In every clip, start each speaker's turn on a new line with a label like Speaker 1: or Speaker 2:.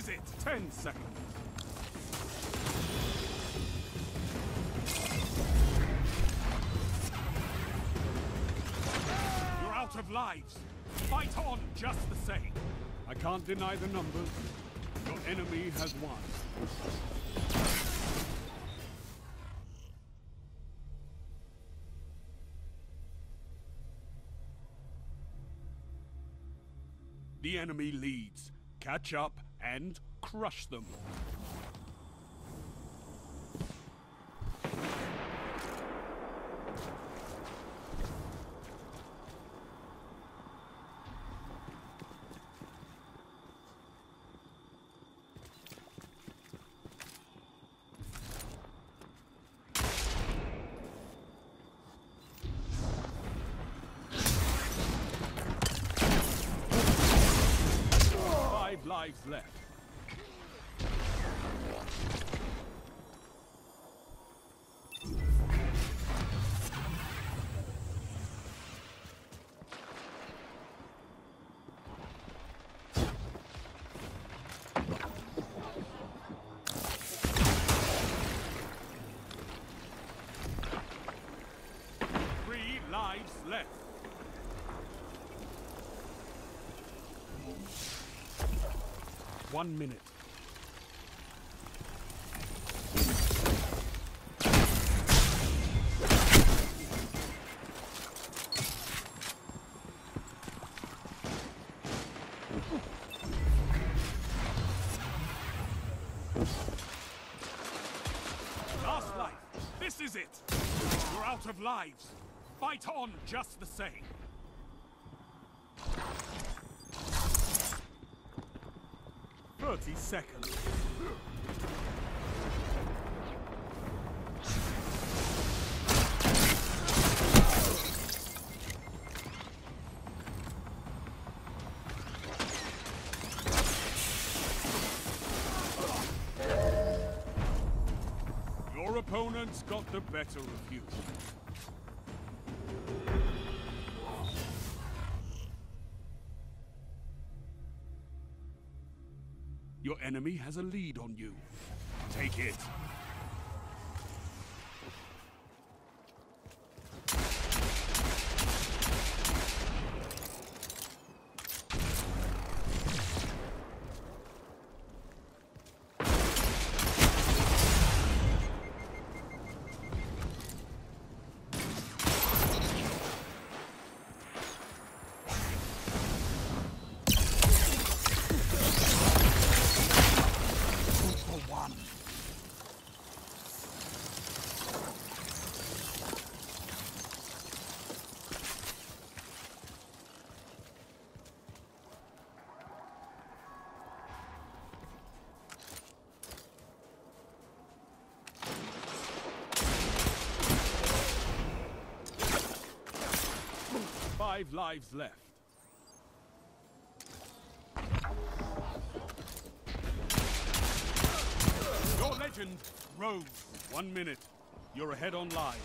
Speaker 1: is it! 10 seconds. You're out of lives. Fight on just the same. I can't deny the numbers. Your enemy has won. The enemy leads. Catch up and crush them. Lives left. Three lives left. One minute. Last life. This is it. You're out of lives. Fight on just the same. Seconds. Your opponents got the better of you. Your enemy has a lead on you. Take it. Five lives left. Your legend rose. 1 minute. You're ahead on live.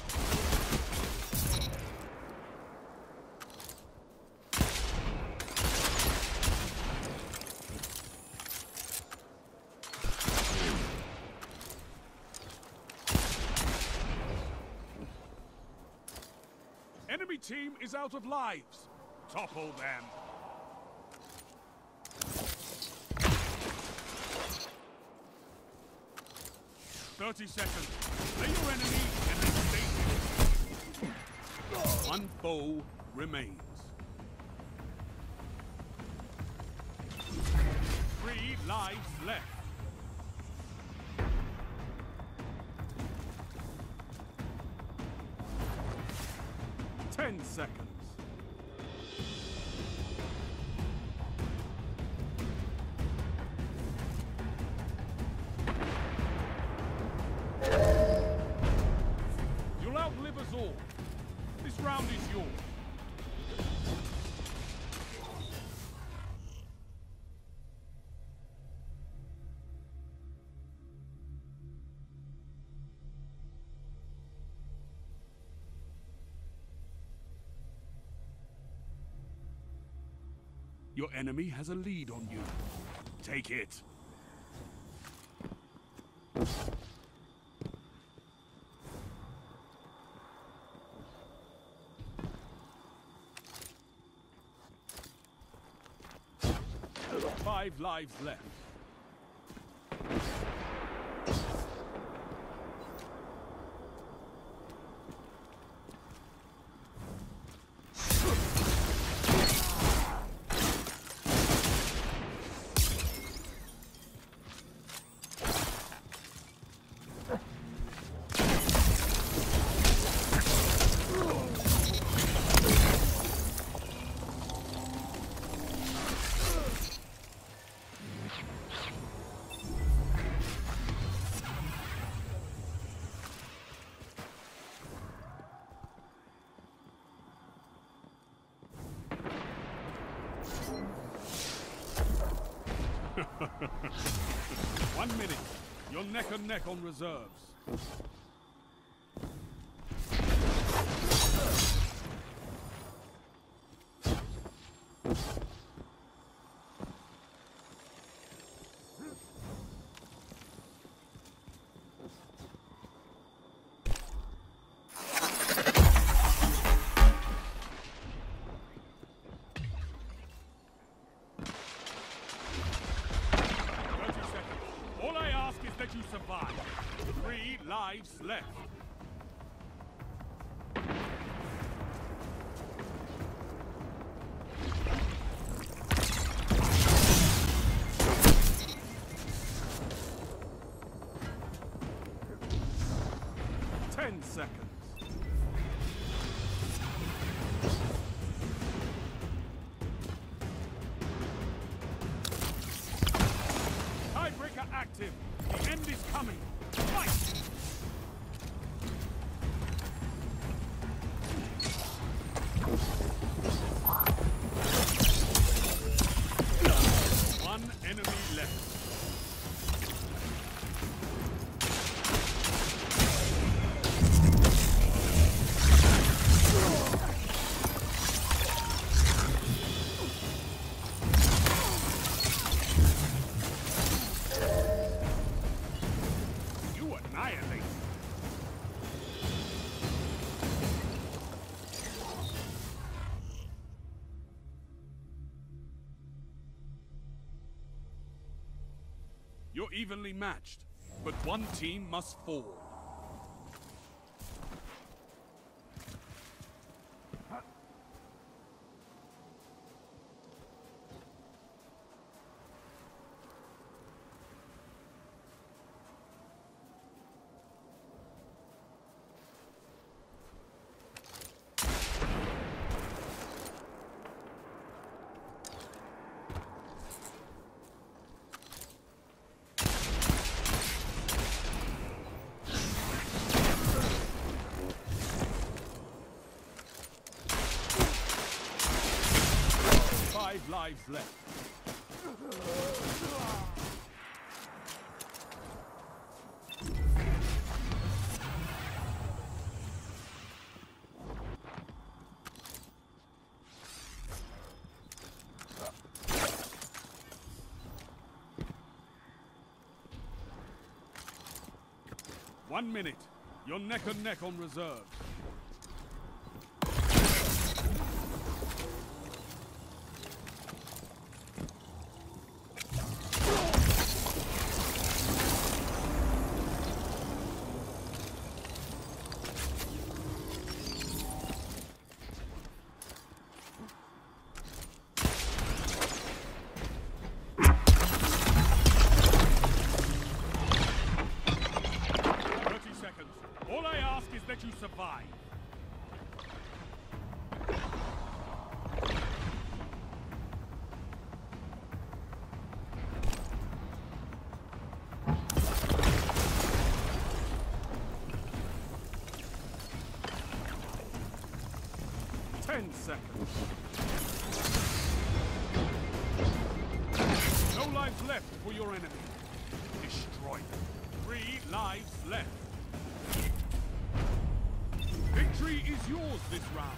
Speaker 1: Enemy team is out of lives. Topple them. "30 seconds. Slay your enemy and then stay here. One foe remains. 3 lives left. Ten seconds. You'll outlive us all. This round is yours. Your enemy has a lead on you. Take it. Five lives left. One minute. You're neck and neck on reserves. That you survive. 3 lives left. Ten seconds. Tiebreaker active. The end is coming. Fight! One enemy left. You're evenly matched, but one team must fall. Five lives left. One minute. You're neck and neck on reserves. All I ask is that you survive. Ten seconds. No lives left for your enemy. Destroy them. 3 lives left. Victory is yours this round.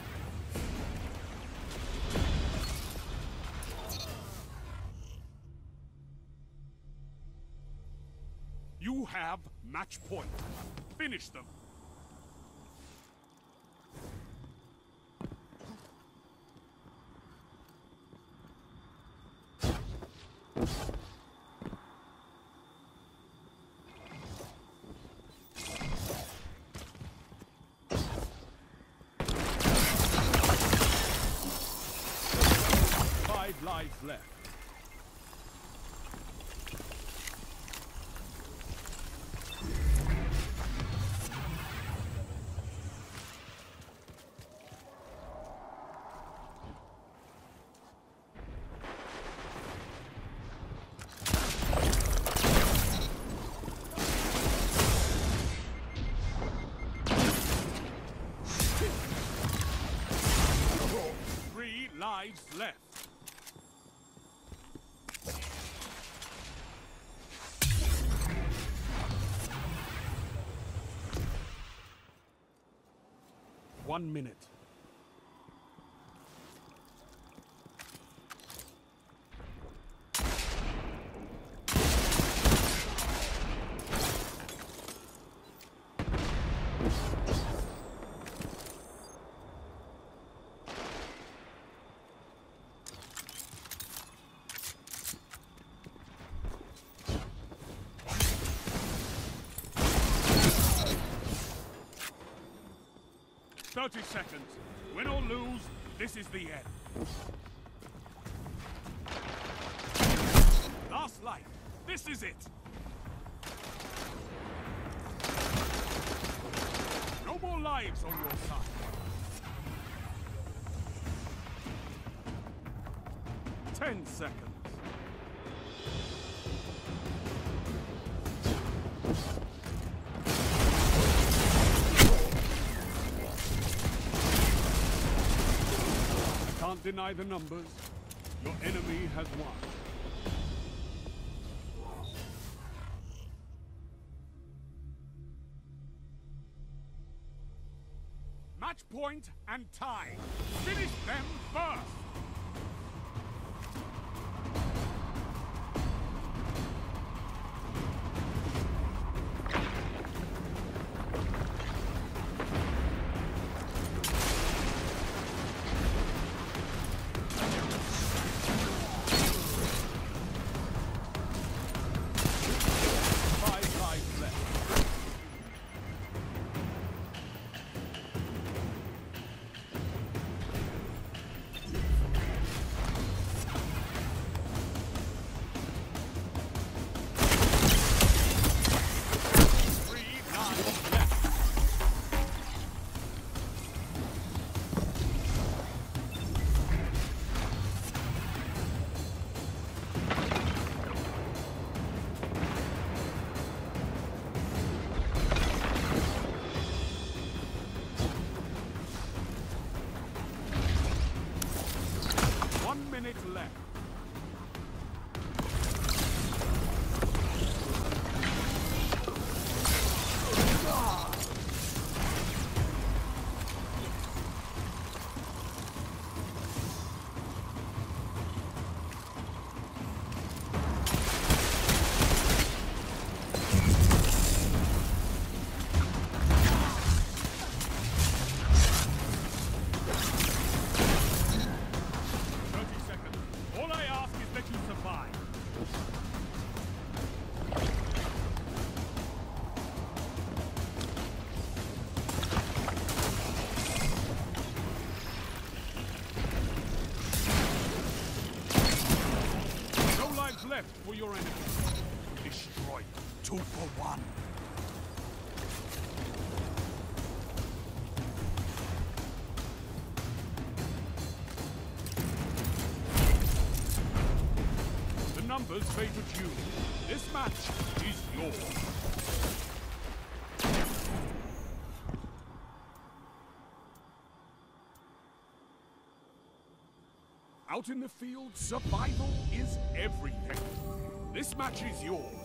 Speaker 1: You You have match point. Finish them. Five lives left. Lives left. One minute. "30 seconds. Win or lose, this is the end." Last life. This is it. No more lives on your side. 10 seconds. Can't deny the numbers. Your enemy has won. Match point and tie. Finish them first. Left. Left for your enemy. Destroy. 2 for 1. The numbers favored you. This match is yours. Out in the field, survival is everything. This match is yours.